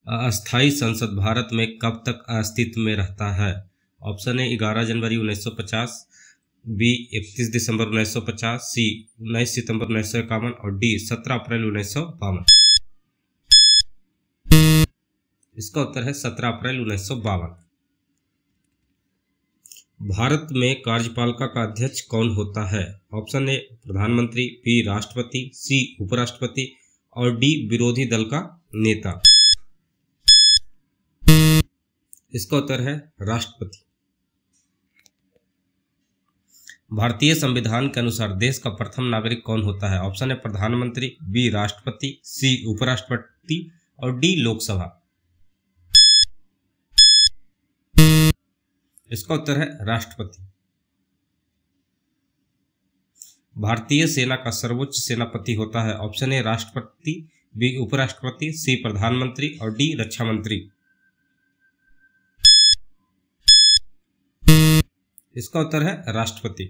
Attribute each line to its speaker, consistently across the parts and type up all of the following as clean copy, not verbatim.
Speaker 1: अस्थायी संसद भारत में कब तक अस्तित्व में रहता है? ऑप्शन ए 11 जनवरी 1950, बी 31 दिसंबर 1950, सी 19 सितंबर 1951 और डी 17 अप्रैल 1952। इसका उत्तर है 17 अप्रैल 1952। भारत में कार्यपालिका का अध्यक्ष कौन होता है? ऑप्शन ए प्रधानमंत्री, बी राष्ट्रपति, सी उपराष्ट्रपति और डी विरोधी दल का नेता। इसका उत्तर है राष्ट्रपति। भारतीय संविधान के अनुसार देश का प्रथम नागरिक कौन होता है? ऑप्शन है प्रधानमंत्री, बी राष्ट्रपति, सी उपराष्ट्रपति और डी लोकसभा। इसका उत्तर है राष्ट्रपति। भारतीय सेना का सर्वोच्च सेनापति होता है? ऑप्शन ए राष्ट्रपति, बी उपराष्ट्रपति, सी प्रधानमंत्री और डी रक्षा मंत्री। इसका उत्तर है राष्ट्रपति।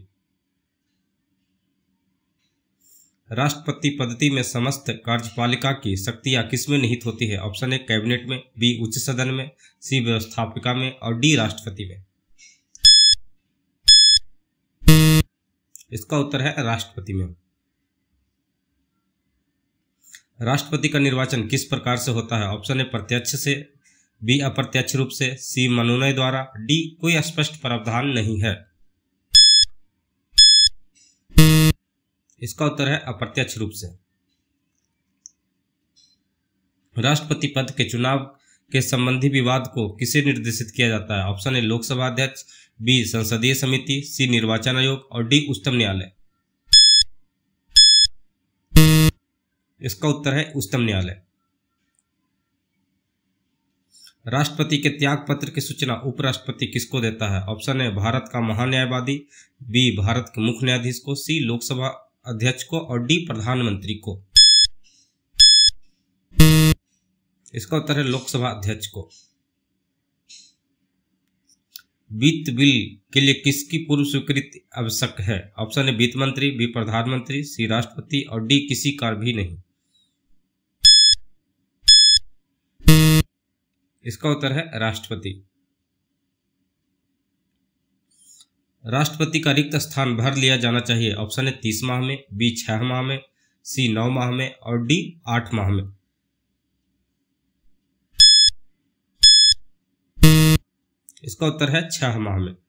Speaker 1: राष्ट्रपति पद्धति में समस्त कार्यपालिका की शक्तियां किसमें निहित होती है? ऑप्शन ए कैबिनेट में, बी उच्च सदन में, सी व्यवस्थापिका में और डी राष्ट्रपति में। इसका उत्तर है राष्ट्रपति में। राष्ट्रपति का निर्वाचन किस प्रकार से होता है? ऑप्शन ए प्रत्यक्ष से, बी अप्रत्यक्ष रूप से, सी मनोनयन द्वारा, डी कोई स्पष्ट प्रावधान नहीं है। इसका उत्तर है अप्रत्यक्ष रूप से। राष्ट्रपति पद के चुनाव के संबंधी विवाद को किसे निर्देशित किया जाता है? ऑप्शन ए लोकसभा अध्यक्ष, बी संसदीय समिति, सी निर्वाचन आयोग और डी उच्चतम न्यायालय। इसका उत्तर है उच्चतम न्यायालय। राष्ट्रपति के त्याग पत्र की सूचना उपराष्ट्रपति किसको देता है? ऑप्शन ए भारत का महान्यायवादी, बी भारत के मुख्य न्यायाधीश को, सी लोकसभा अध्यक्ष को और डी प्रधानमंत्री को। इसका उत्तर है लोकसभा अध्यक्ष को। वित्त बिल के लिए किसकी पूर्व स्वीकृति आवश्यक है? ऑप्शन ए वित्त मंत्री, बी प्रधानमंत्री, सी राष्ट्रपति और डी किसी का भी नहीं। इसका उत्तर है राष्ट्रपति। राष्ट्रपति का रिक्त स्थान भर लिया जाना चाहिए। ऑप्शन है 30 माह में, बी 6 माह में, सी 9 माह में और डी 8 माह में। इसका उत्तर है 6 माह में।